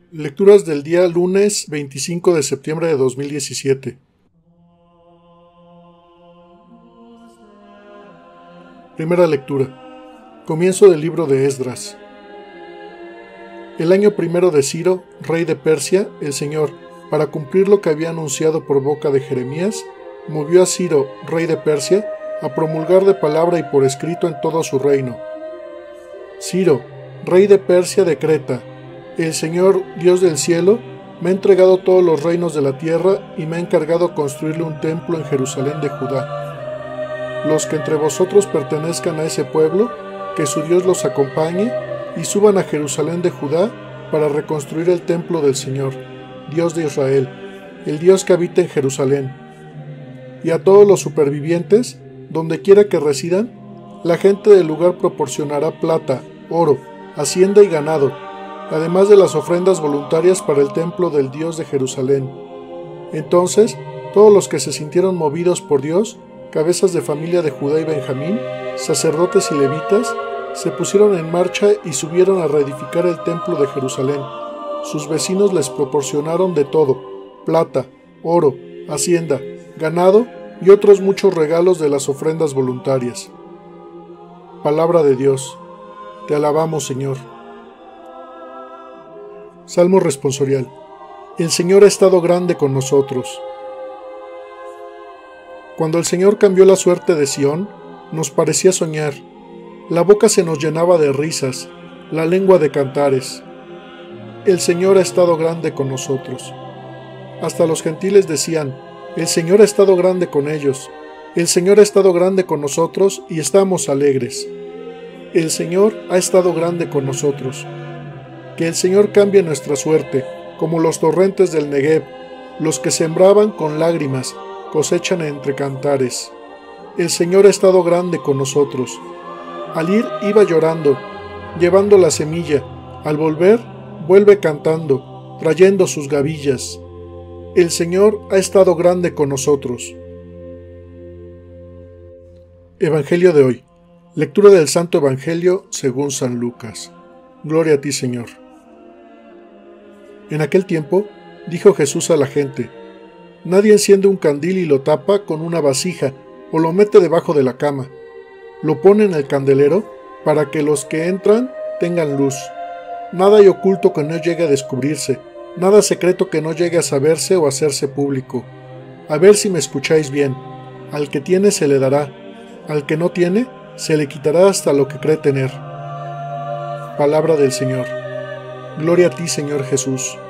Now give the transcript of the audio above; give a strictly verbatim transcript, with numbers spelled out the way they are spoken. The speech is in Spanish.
Lecturas del día lunes veinticinco de septiembre de dos mil diecisiete. Primera lectura. Comienzo del libro de Esdras. El año primero de Ciro, rey de Persia, el Señor, para cumplir lo que había anunciado por boca de Jeremías, movió a Ciro, rey de Persia, a promulgar de palabra y por escrito en todo su reino. Ciro, rey de Persia, decreta: el Señor, Dios del cielo, me ha entregado todos los reinos de la tierra y me ha encargado construirle un templo en Jerusalén de Judá. Los que entre vosotros pertenezcan a ese pueblo, que su Dios los acompañe y suban a Jerusalén de Judá para reconstruir el templo del Señor, Dios de Israel, el Dios que habita en Jerusalén. Y a todos los supervivientes, donde quiera que residan, la gente del lugar proporcionará plata, oro, hacienda y ganado, además de las ofrendas voluntarias para el templo del Dios de Jerusalén. Entonces, todos los que se sintieron movidos por Dios, cabezas de familia de Judá y Benjamín, sacerdotes y levitas, se pusieron en marcha y subieron a reedificar el templo de Jerusalén. Sus vecinos les proporcionaron de todo: plata, oro, hacienda, ganado y otros muchos regalos de las ofrendas voluntarias. Palabra de Dios. Te alabamos, Señor. Salmo responsorial. El Señor ha estado grande con nosotros. Cuando el Señor cambió la suerte de Sión, nos parecía soñar. La boca se nos llenaba de risas, la lengua de cantares. El Señor ha estado grande con nosotros. Hasta los gentiles decían: el Señor ha estado grande con ellos. El Señor ha estado grande con nosotros y estamos alegres. El Señor ha estado grande con nosotros. Que el Señor cambie nuestra suerte, como los torrentes del Negev, los que sembraban con lágrimas, cosechan entre cantares. El Señor ha estado grande con nosotros. Al ir iba llorando, llevando la semilla, al volver vuelve cantando, trayendo sus gavillas. El Señor ha estado grande con nosotros. Evangelio de hoy. Lectura del Santo Evangelio según San Lucas. Gloria a ti, Señor. En aquel tiempo, dijo Jesús a la gente: nadie enciende un candil y lo tapa con una vasija o lo mete debajo de la cama. Lo pone en el candelero para que los que entran tengan luz. Nada hay oculto que no llegue a descubrirse, nada secreto que no llegue a saberse o hacerse público. A ver si me escucháis bien. Al que tiene se le dará, al que no tiene se le quitará hasta lo que cree tener. Palabra del Señor. Gloria a ti, Señor Jesús.